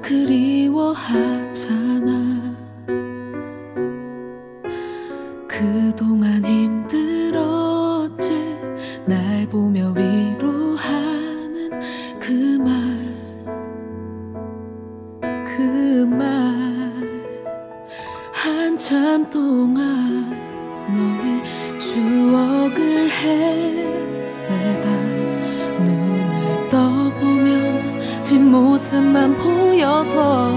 그리워하잖아. 그동안 힘들었지. 날 보며 위로하는 그 말, 그 말. 한참 동안 너의 추억을 헤매다 눈을 떠보면 뒷모습만 보여서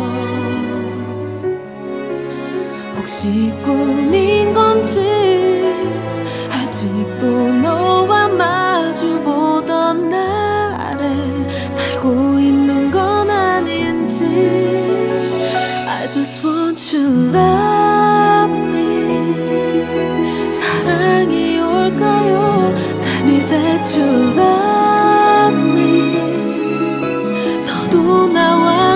혹시 꿈인 건지, 아직도 너와 마주보던 날에 살고 있는 건 아닌지. I just want you to love me. 사랑이 올까요? Tell me that you love me. 너도 나와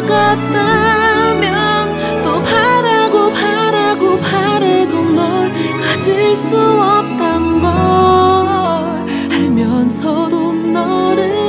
같다면 또 바라고 바라고 바래도 널 가질 수 없단 걸 알면서도 너를